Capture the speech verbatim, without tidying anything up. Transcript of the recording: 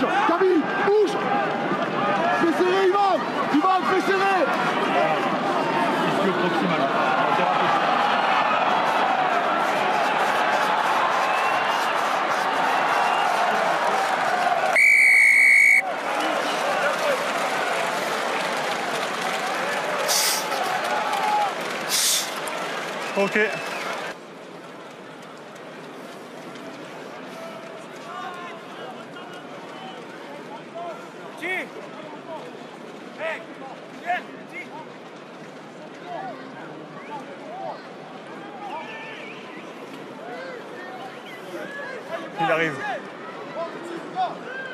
Camille, bouge. Fais serrer Ivan. Ivan, fais serrer. Ischio proximal. Ok. Il arrive.